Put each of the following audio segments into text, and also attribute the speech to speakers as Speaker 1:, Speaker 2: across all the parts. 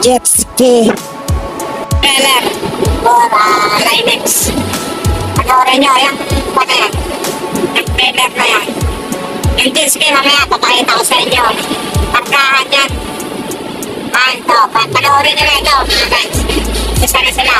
Speaker 1: jet ski trailer for Linex. Panoorin nyo, yan. Ano yan? Yung trailer na yan. Yung jet ski mamaya, papakita ko sa inyo. Pagkahan yan. Ito, panoorin nyo na ito, mga guys. Isa na sila.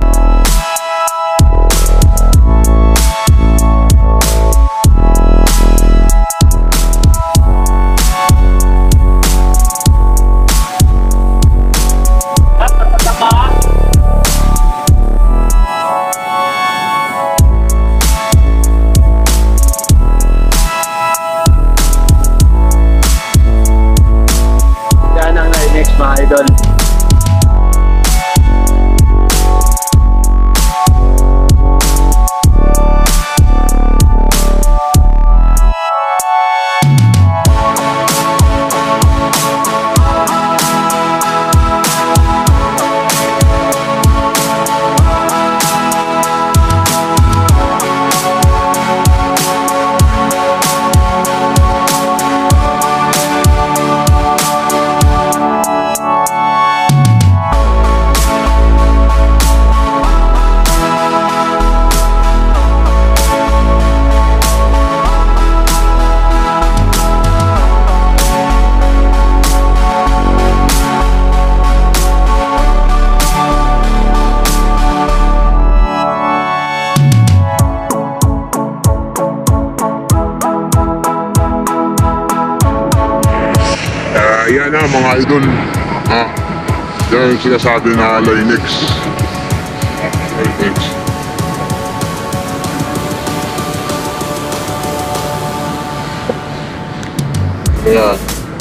Speaker 2: Mga idol.
Speaker 3: Yan na mga idol, yan yung sinasabi na Linex. Ayan.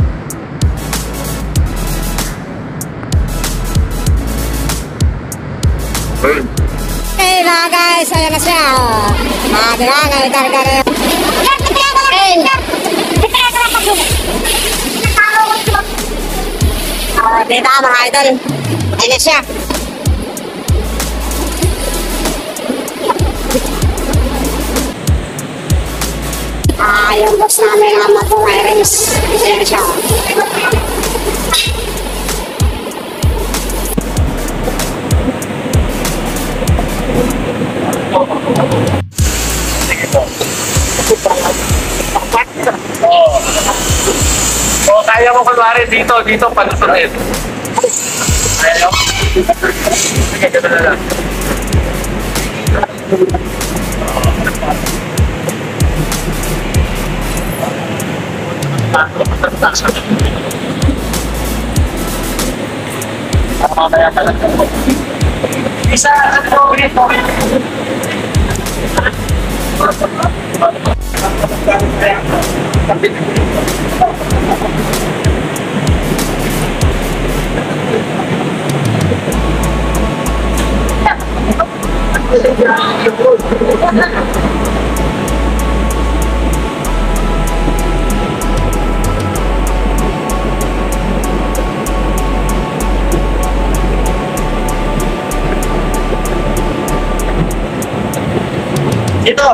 Speaker 1: Hey mga guys, ayan na siya. Diba, nalikarga rin. Dito mga idol, ayan na siya. Yung boss namin ang mag-wirings. Ayan na siya.
Speaker 2: O, kaya mo kunwari dito panusunin. Ayaw. Sige, gano'n na lang. Mamaya ka lang. Isa, ito.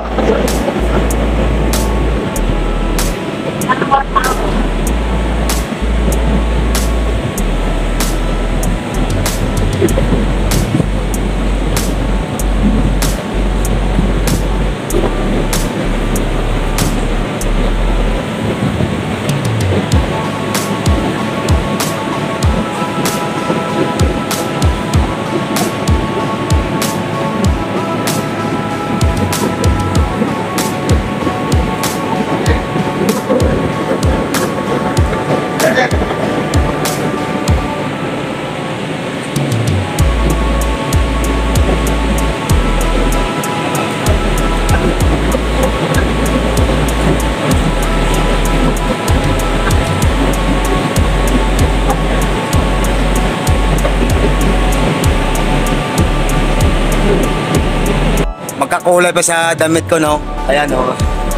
Speaker 4: Magkakulay pa sa damit ko, no? Ayan, no?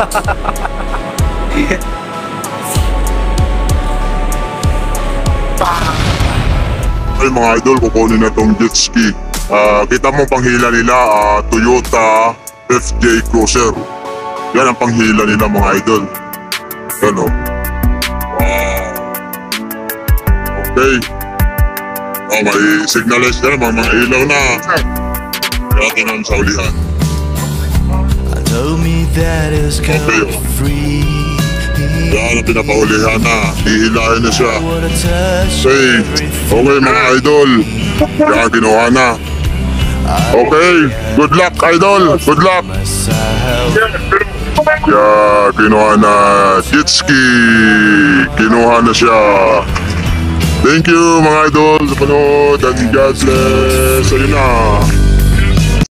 Speaker 3: Ay mga idol, kukunin na tong jet ski. Kita mo panghila nila, Toyota FJ Cruiser. Yan ang panghila nila mga idol. Yan o. Wow. Okay. Oh, may signalize ka na, mga ilaw na. Kaya tinanong sa ulihan.
Speaker 5: Told me that it's
Speaker 3: Okay.
Speaker 5: free.
Speaker 3: Kaya na pinapaulihan na. Hihilahin na siya.
Speaker 5: What a touch.
Speaker 3: Okay, okay mga idol. Kaya kinuha na. Okay, good luck idol. Good luck.
Speaker 5: Myself.
Speaker 3: Kaya kinuha na jet ski. Kinuha na siya. Thank you mga idol sa panood. And God bless. Ayun na.